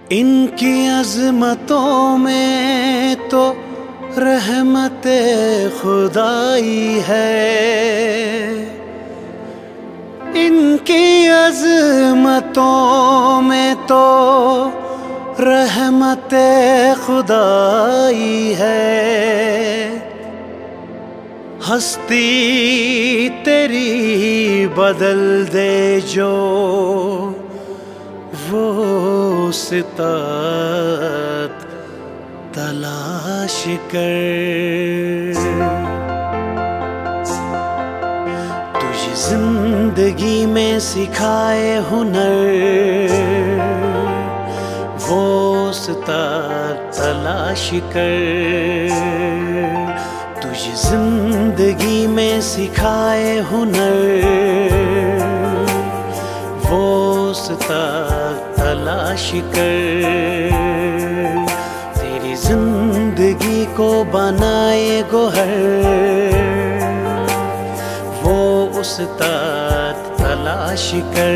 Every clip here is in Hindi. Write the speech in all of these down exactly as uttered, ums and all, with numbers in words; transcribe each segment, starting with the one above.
इनकी अज़मतों में तो रहमते खुदाई है, इनकी अज़मतों में तो रहमते खुदाई है। हस्ती तेरी बदल दे जो वो सितात तलाश कर। तुझे जिंदगी में सिखाए हुनर वो सितात तलाश कर। तुझे जिंदगी में सिखाए हुनर वो सितात तलाश कर। तेरी जिंदगी को बनाए गोहर वो उस्ताद तलाश कर।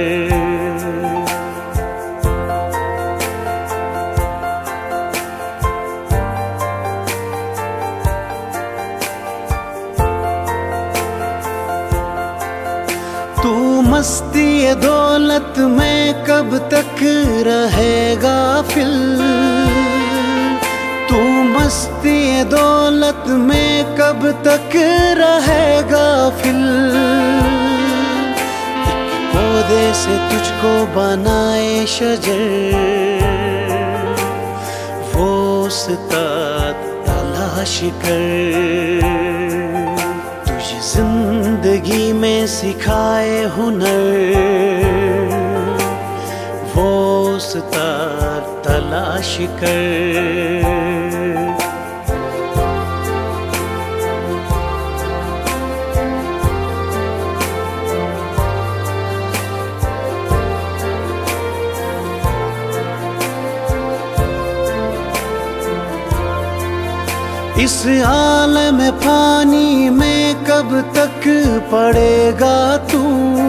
तू मस्ती दौलत में कब तक रहेगा फिल, तू मस्ती दौलत में कब तक रहेगा फिल। एक पौधे से तुझको बनाए शजर वो सितात तलाश कर। तुझे जिंदगी में सिखाए हुनर वो सितार तलाश कर। इस आलम पानी में कब तक पड़ेगा तू,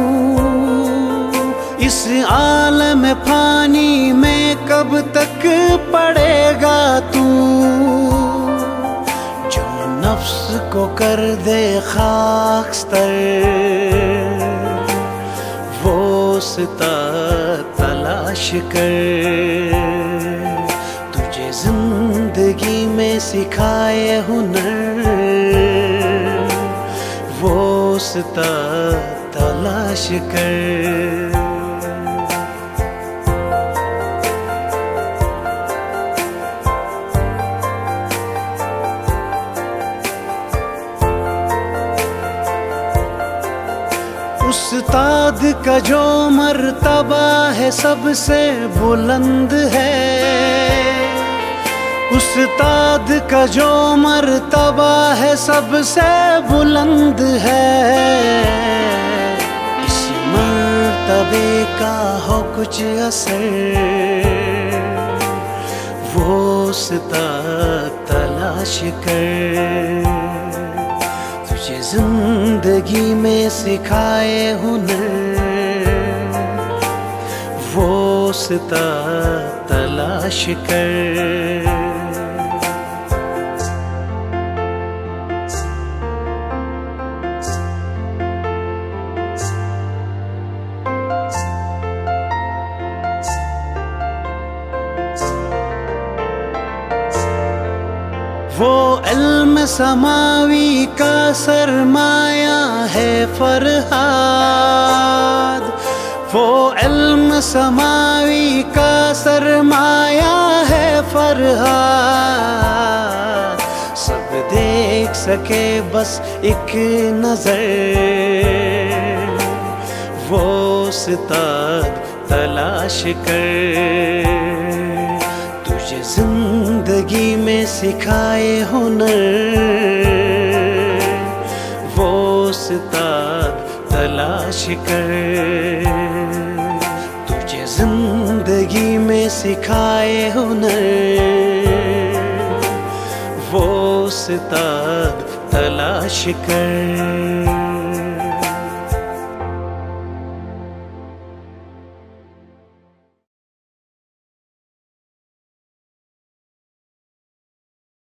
इस आलम पानी में कब तक पड़ेगा तू। जो नफ्स को कर दे खाकस्तर वो सितात तलाश कर। तुझे जिंदगी में सिखाए हुनर वो सितात तलाश कर। उस्ताद का जो मर्तबा है सबसे बुलंद है, उस्ताद का जो मर्तबा है सबसे बुलंद है। इस मर्तबे का हो कुछ असर वो सितात तलाश कर। तुझे जिंदगी में सिखाए हुनर वो सितात तलाश कर। वो इल्म समावी का सरमाया है फरहाद, वो इल्म समावी का सरमाया है फरहाद। सब देख सके बस एक नजर वो सितात तलाश कर। तुझे जिंदगी में सिखाए हुनर वो सितात तलाश कर। तुझे जिंदगी में सिखाए हुनर वो सितात तलाश कर।